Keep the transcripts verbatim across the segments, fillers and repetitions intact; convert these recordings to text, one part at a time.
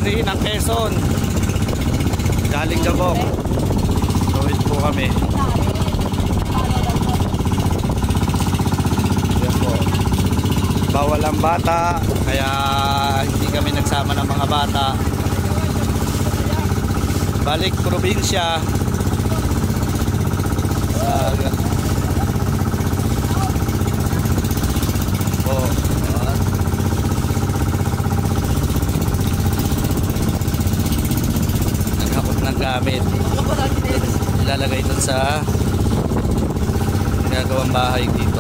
Henry ng Quezon. Galing Gabok. Tawid po kami. Yan po. Bawal ang bata, kaya hindi kami nagsama ng mga bata. Balik probinsya. Uh, po. Naghakot ng gamit. Ilalagay dun sa ginagawang bahay dito.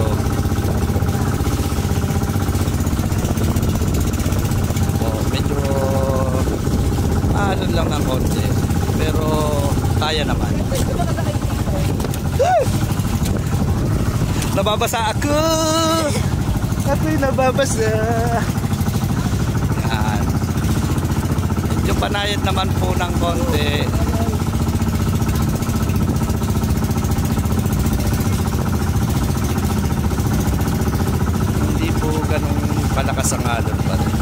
Po, medyo maalon lang ng konti, pero kaya naman. Nababasa ako! Ako'y nababasa! Yan. Medyo panayad naman po ng konti. Hindi po ganun palakas ang alon pa rin.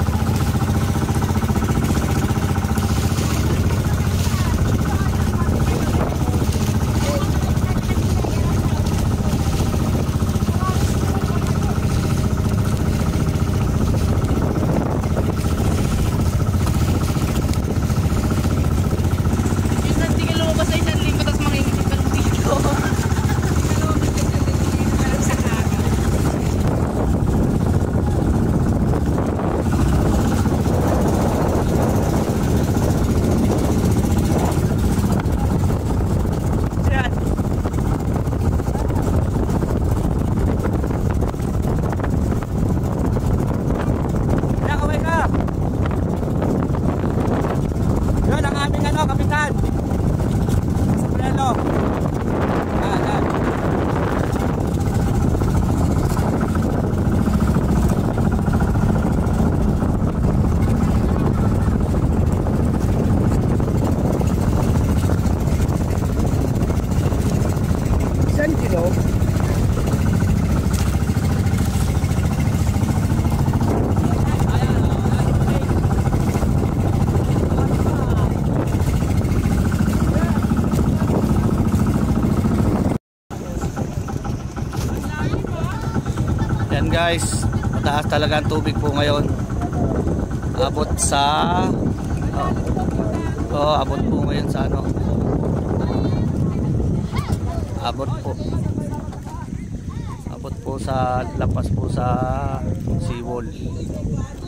Yan guys, mataas talaga ang tubig po ngayon. Abot sa oh, oh abot po ngayon sa ano. Abot po. Abot po sa lapas po sa seawall.